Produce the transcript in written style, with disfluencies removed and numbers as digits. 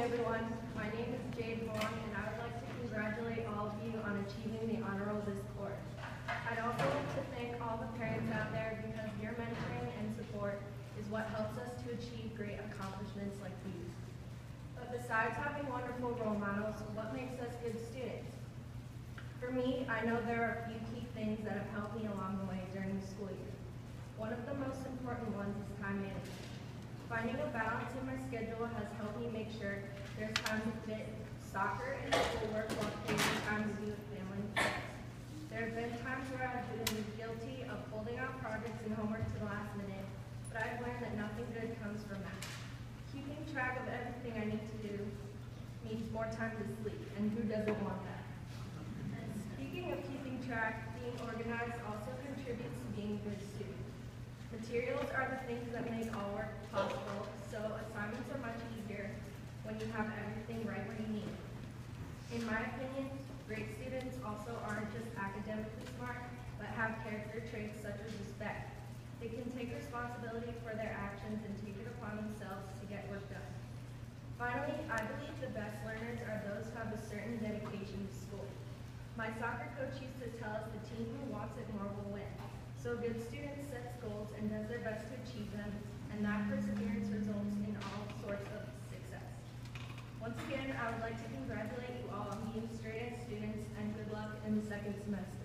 everyone. My name is Jade Vaughn, and I would like to congratulate all of you on achieving the honor roll this quarter. I'd also like to thank all the parents out there because your mentoring and support is what helps us to achieve great accomplishments like these. But besides having wonderful role models, what makes us good students? For me, I know there are a few key things that have helped me along the way during the school year. One of the most important ones is time management. Finding a balance in my schedule has helped me make sure there's time to fit soccer and schoolwork while taking time to be with family and friends. There have been times where I've been guilty of holding out projects and homework to the last minute, but I've learned that nothing good comes from that. Keeping track of everything I need to do means more time to sleep, and who doesn't want that? And speaking of keeping track, being organized also contributes to being a good student. Materials are the things that make all work possible, so assignments are much easier when you have everything right where you need it. In my opinion, great students also aren't just academically smart, but have character traits such as respect. They can take responsibility for their actions and take it upon themselves to get work done. Finally, I believe the best learners are those who have a certain dedication to school. My soccer coach used to tell us the team who wants it more will win. So good students sets goals and does their best to achieve them, and that perseverance results in all sorts of success. Once again, I would like to congratulate you all on being straight-A students, and good luck in the second semester.